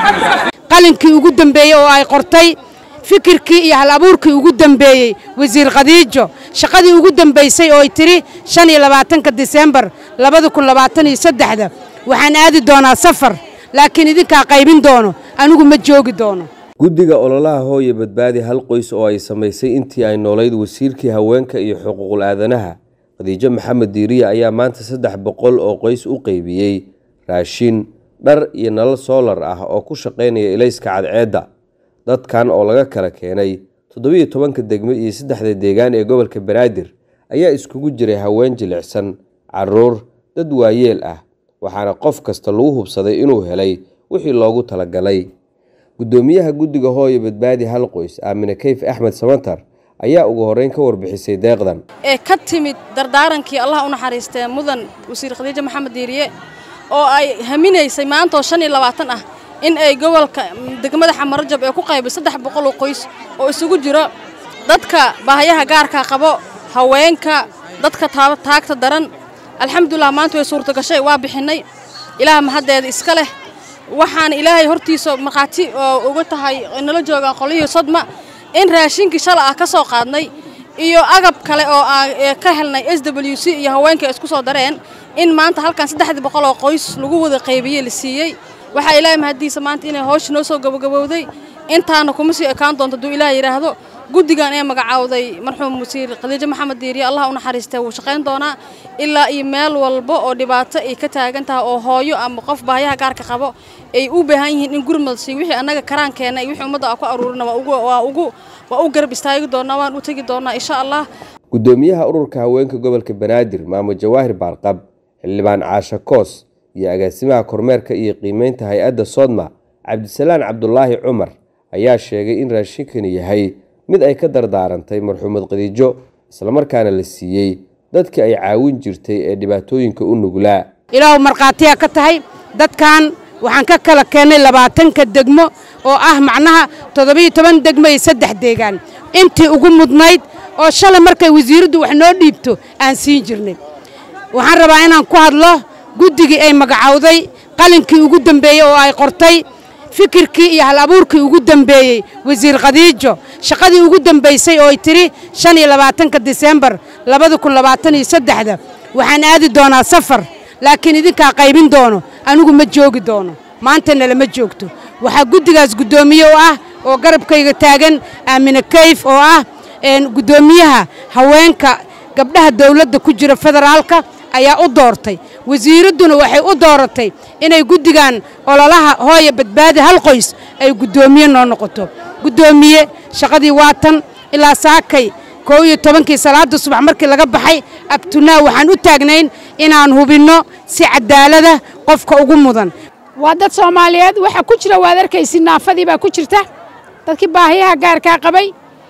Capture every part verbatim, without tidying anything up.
qalinkii ugu dambeeyay oo ay qortay fikirkii iyo hal abuurkii ugu dambeeyay wasiir Khadiijo shaqadii ugu dambeysay oo ay tiri shan iyo labaatanka December laba kun labaatan iyo saddex waxaan aadi doonaa safar laakiin idinka qaybin doono anigu ma joogi doono guddiga ololaha hooyo badbaadi hal qoys oo ay sameysay intii ay noolayd wasiirkii haweenka iyo xuquuqul aadanaha Khadiijo Maxamed Diiriye ayaa maanta saddex boqol oo qoys u qaybiyay raashin dhar iyo nalal solar ah oo ku shaqeynaya ilayska cadceeda dadkan oo laga kala keenay toddoba iyo toban degmo iyo saddexda deegaan ee gobolka Banaadir ayaa iskugu jiray haween jilicsan caruur dad waayeel ah waxaana qof kasta lagu hubsaday inuu helay wixii loogu talagalay gudoomiyaha guddiga hooyo badbaadi hal qoys Aamina Kayf Axmed Samantar ayaa ugu horeyn ka warbixisay deeqdan ee ka timid dardaarankii Allah u naxariistay mudan wasiir Khadiijo Maxamed Diiriye oo ay haminaysay maanta shan iyo labaatan ah in ay gobolka degmada Xamarjab ee ku qaybay saddex boqol oo qoys oo isugu jira dadka baahiyaha gaarka qabo haweenka dadka taagta daran alxamdulillah maanta way suurto gashay waa bixinay ilaaha mahaddeeda iska leh waxaan ilaahay hortiisa marqaati uga tahay inala joogan qoliyo sadma in raashinki shala ah ka soo qaadnay iyo agab kale oo ka helnay S W C iyo haweenka isku soo dareen in maanta halkan saddex boqol oo qoys lagu wada qaybiyay la siiyay waxa ilaahay mahadiisa maanta inay hoosh noo soo gabagabowday intaana kuma sii ekaan doonto duu ilaahay yiraahdo guddigan ee magacaawday marxuum wasiir Khadiijo Maxamed Diiriye Allah u naxariistay uu shaqeyn doona ilaa iyo meel walba oo dhibaato ay ka taagan tahay oo hooyo ama qof baahiyaha gaarka qabo ay u baahan yihiin in gurmad si wixii anaga karaan keenay wixii umada ku aruurina waa ugu waa ugu waa u garab istaagi doona waan u tagi doona insha Allah gudoomiyaha ururka haweenka gobolka Banaadir Maamo Jawaahir Barqab xildhibaan Caasha Koos iyo agaasimaha kormeerka iyo qiimeynta hay'adda Sodma Cabdisalaan Cabdullaahi Cumar ayaa sheegay in raashinkani yahay mid ay ka dardaarantay marxuumad Khadiijo isla markaana la siiyay dadka ay caawin jirtay ee dhibaatooyinka u nuglaa ilaahu marqaatiya ka tahay dadkan waxaan ka kala keenay labaatan ka degmo oo ah macnaha toddoba iyo toban degmo iyo saddex deegaan intii ugu mudnayd oo shalay markay wasiiradu wax noo dhiibto aan siin jirnay waxaan rabaa inaan ku hadlo guddigii ay magacaawday qalinkii ugu dambeeyay oo ay qortay fikirkii iyo hal abuurkii ugu dambeeyay wasiir Khadiijo shaqadii ugu dambeysay oo ay tiri shan iyo labaatanka December laba kun labaatan iyo saddex waxaan aadi doonaa safar laakiin idinka qaybin doono anigu ma joogi doono maantana lama joogto waxa guddigaas gudoomiye oo ah oo garabkayga taagan Aamina Kayf oo ah een gudoomiyaha haweenka gabdhaha dawladda ku jira federaalka ayaa u doortay wasiiraduna waxay u dooratay inay guddigan ololaha hooyo badbaadi hal qoys ay gudoomiye noo noqoto gudoomiye shaqadii waatan ilaa saakay koob iyo tobankii salaada subax markii laga baxay abtunaa waxaan u taagnayn inaan hubino si cadaalad ah qofka ugu mudan waa dad Soomaaliyeed waxa ku jira waad arkaysi naafadii baa ku jirta dadkii baahiyaha gaarka qabay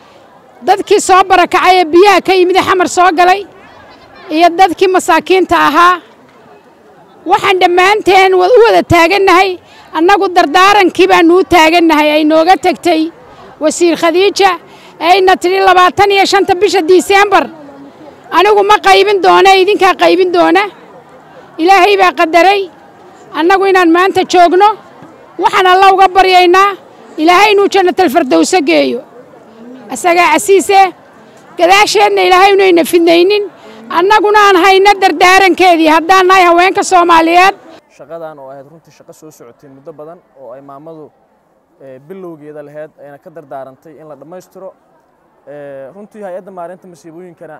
dadkii soo barakacay biyaha ka yimid xamar soo galay iyo dadkii masaakiinta ahaa waxaan dhamaanteen u wada taaganahay annagu dardaarankii baan u taaganahay ay nooga tagtay wasiir Khadiijo ayna tiri labaatan iyo shan bisha December anigu ma qaybin doona idinka qaybin doona ilaahay baa qadaray annagu inaan maanta joogno waxaan Allah uga baryaynaa ilaahay inuu jannatul firdaws geeyo asaga casiise gadaasheedna ilaahay inuu ina fidnaynin annaguna aan hayna dardaarankeedii haddaan nahay haweenka Soomaaliyeed shaqadan oo ahayd runtii shaqo soo socotay muddo badan oo ay maamadu bilowgeeda lahayd ayna ka dardaarantay in la dhameystiro runtii hay'adda maareynta masiibooyinkana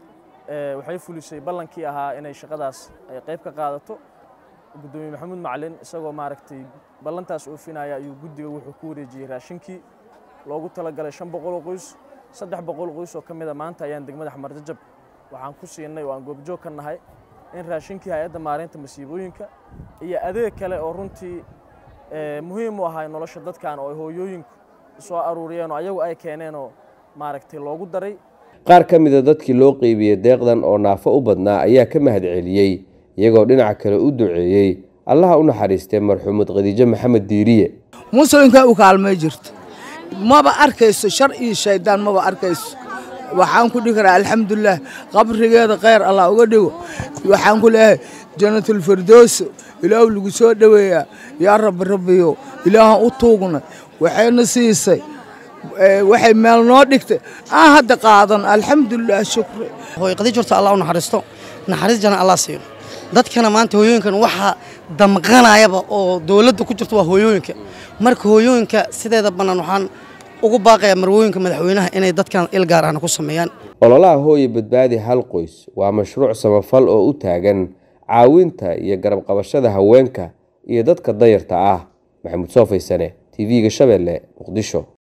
waxay fulisay ballankii ahaa inay shaqadaas ay qayb ka qaadato gudoomiye Maxamuud Macalin isagoo maaragtay ballantaas oofinaya ayuu guddiga wuxuu ku wareejiyay raashinkii loogu talagalay shan boqol oo qoys saddex boqol oo qoys oo kamid ah maanta ayaan degmada Xamarjab waxaan ku siinay waan goobjoog ka nahay in raashinkii hay'adda maareynta masiibooyinka iyo adeeg kale oo runtii muhiim u ah nolosha dadkan oo hooyooyinku soo aruuriyeen oo ayagu ay keeneen oo maaragtay loogu daray qaar ka mid ah dadkii loo qaybiyay deeqdan oo naafo u badnaa ayaa ka mahad celiyay iyagoo dhinaca kale u duceeyay Allah u naxariistay marxuumad Khadiijo Maxamed Diiriye muslimka u kaalmay jirto maba arkayso shar iyo shaydaan maba arkayso waxaan ku dhihi karaa alxamdulilah qabrigeeda khayr allah uga dhigo waxaan ku leeyahay jannatul firdaws ilaahu lagu soo dhaweeyaa yaa rabbi rabbiyo ilaahan u tuugna waxayna siisay waxay meel noo dhigtay aan hadda qaadan alxamdulilah shukri hooy qadi jirta allah u naxariisto naxariis jana allah siiyo dadkana maanta hooyooyinkan waxa damqanayaba oo dawladda ku jirto waa hooyooyinka marka hooyooyinka sideeda banaan waxaan ugu baaqaya marwooyinka madaxweynaha inay dadkan il gaar ah ku sameeyaan ololaha hooyo badbaadi hal qoys waa mashruuc samafal oo u taagan caawinta iyo garab qabashada haweenka iyo dadka dayarta ah maxamuud soo faysane T V-ga Shabeelle Muqdisho.